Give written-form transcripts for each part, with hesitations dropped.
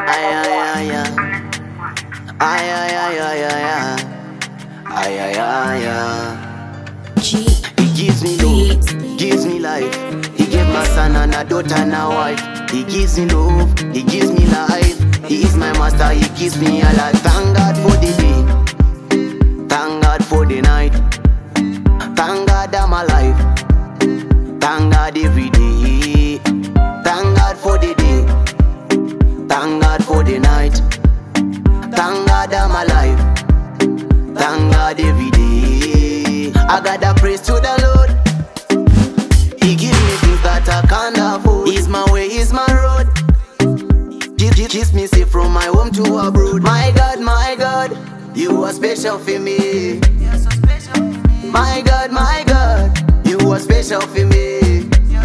Ay, ay, ay, ay. Ay, ay, ay, ay, ay, ay. Ay, ay, ay, ay. He gives me love, gives me life. He gave my son and a daughter and a wife. He gives me love, he gives me life. He is my master, he keeps me alive. Thank God for the day, thank God for the night. Thank God I'm alive, thank God every day. Thank God for the day, thank God for the night. Thank God I'm alive, thank God every day. I gotta praise to the Lord. He gives me things that I can't afford. He's my way, he's my road. Keeps me safe from my home to abroad. My God, you are special for me. My God, you are special for me.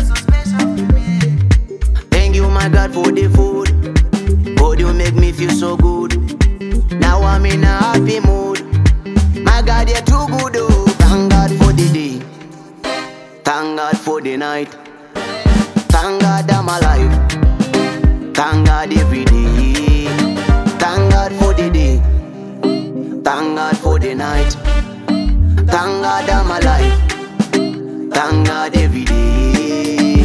Thank you, my God, for the food. God, you make me feel so good. Now I'm in a happy mood. My God, you're too good, oh. Thank God for the day, thank God for the night. Thank God I'm alive, thank God every day. Thank God for the day, thank God for the night. Thank God I'm alive, thank God every day.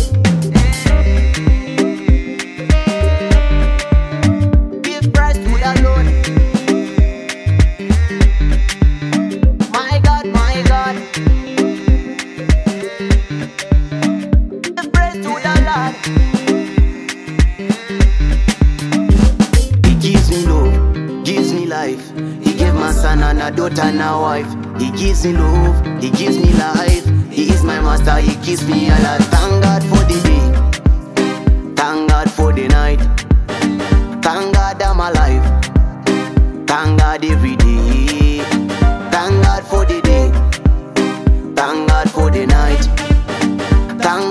Give praise to the Lord. My God, my God. Give praise to the Lord. He gives me love, gives me life. He gave my son and a daughter and a wife. He gives me love, he gives me life. He is my master, he keeps me alive. Thank God for the day, thank God for the night. Thank God I'm alive, thank God every day. Thank God for the day, thank God for the night. Thank